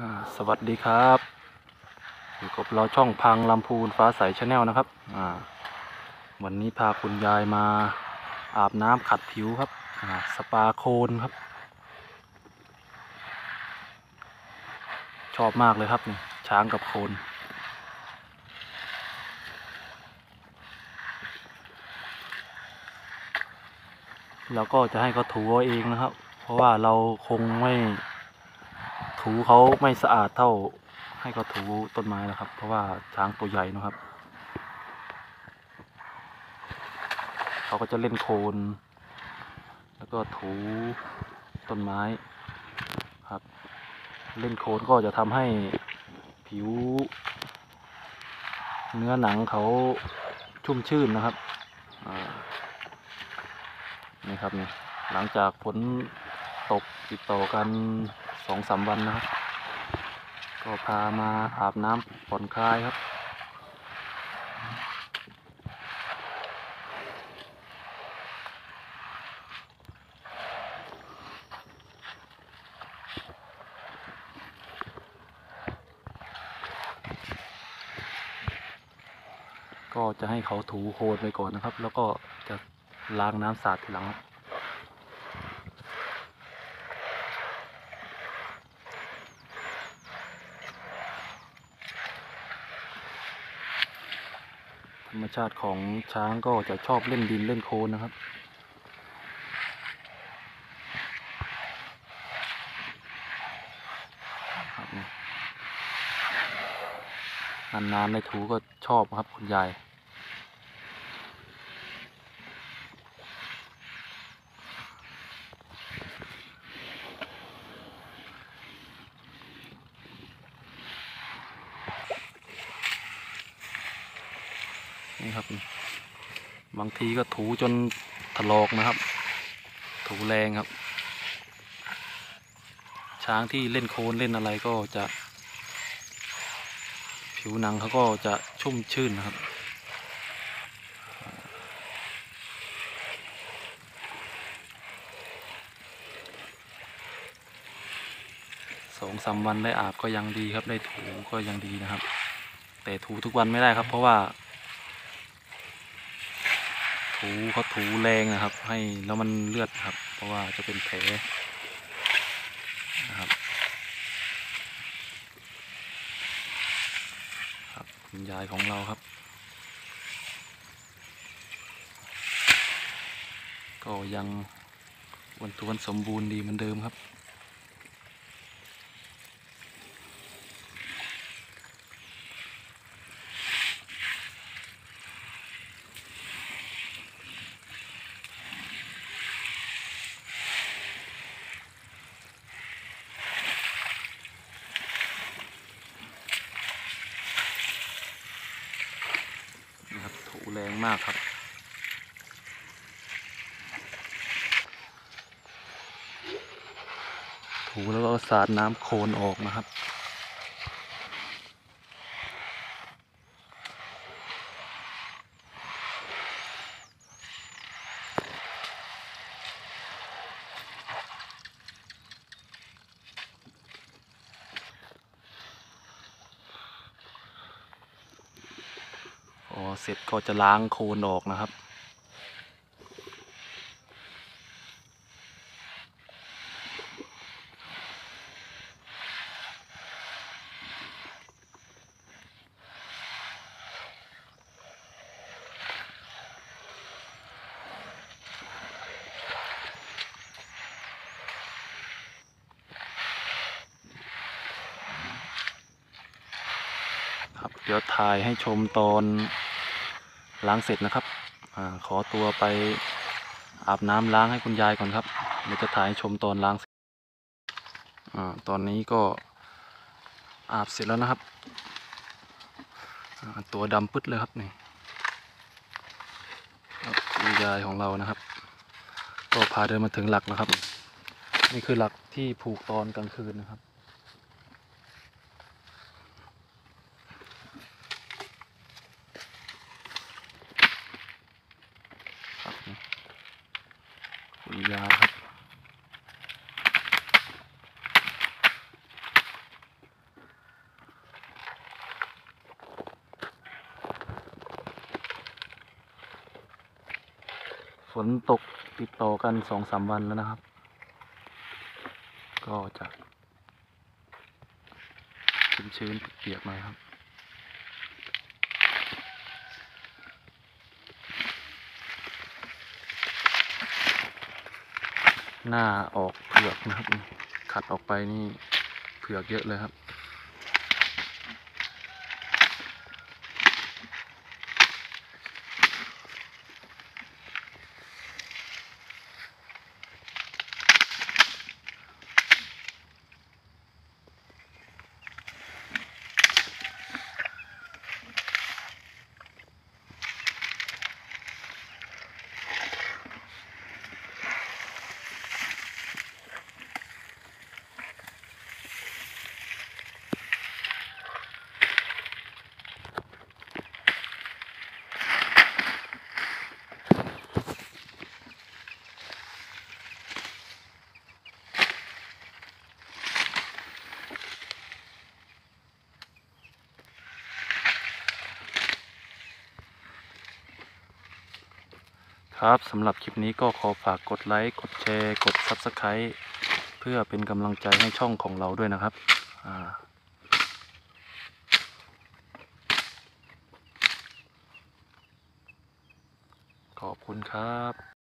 สวัสดีครับอยู่กับเราช่องพังลำพูนฟ้าใสชาแนลนะครับวันนี้พาคุณยายมาอาบน้ำขัดผิวครับสปาโคนครับชอบมากเลยครับนี่ช้างกับโคนเราก็จะให้เขาถูเอาเองนะครับ เพราะว่าเราคงไม่ถูเขาไม่สะอาดเท่าให้เขาถูต้นไม้นะครับ เพราะว่าช้างตัวใหญ่นะครับเขาก็จะเล่นโคนแล้วก็ถูต้นไม้ครับเล่นโคนก็จะทำให้ผิวเนื้อหนังเขาชุ่มชื่นนะครับนี่ครับนี่หลังจากฝนตกติดต่อกัน2-3 วันนะครับก็พามาอาบน้ำผ่อนคลายครับก็จะให้เขาถูโคนไปก่อนนะครับแล้วก็จะล้างน้ำสาดทีหลังครับธรรมชาติของช้างก็จะชอบเล่นดินเล่นโคลนนะครับนานๆในถูก็ชอบครับคุณยายนี่ครับบางทีก็ถูจนถลอกนะครับถูแรงครับช้างที่เล่นโคลนเล่นอะไรก็จะผิวหนังเขาก็จะชุ่มชื่นนะครับ2-3 วันได้อาบก็ยังดีครับได้ถูก็ยังดีนะครับแต่ถูทุกวันไม่ได้ครับเพราะว่าเขาถูแรงนะครับให้แล้วมันเลือดครับเพราะว่าจะเป็นแผลนะครับคุณยายของเราครับก็ยังอ้วนท้วนสมบูรณ์ดีเหมือนเดิมครับนะครับถูแรงมากครับถูแล้วก็สาดน้ำโคลนออกนะครับเสร็จก็จะล้างโคลนออกนะครับเดี๋ยวถ่ายให้ชมตอนล้างเสร็จนะครับขอตัวไปอาบน้ำล้างให้คุณยายก่อนครับเดี๋ยวจะถ่ายให้ชมตอนล้างตอนนี้ก็อาบเสร็จแล้วนะครับตัวดำปึ๊ดเลยครับนี่คุณยายของเรานะครับก็พาเดินมาถึงหลักนะครับนี่คือหลักที่ผูกตอนกลางคืนนะครับคุณยายครับฝนตกติดต่อกัน2-3 วันแล้วนะครับ ก็จะชื้นๆเปียกๆหน่อยครับหน้าออกเผือกนะครับขัดออกไปนี่เผือกเยอะเลยครับครับสำหรับคลิปนี้ก็ขอฝากกดไลค์กดแชร์กด Subscribe เพื่อเป็นกำลังใจให้ช่องของเราด้วยนะครับขอบคุณครับ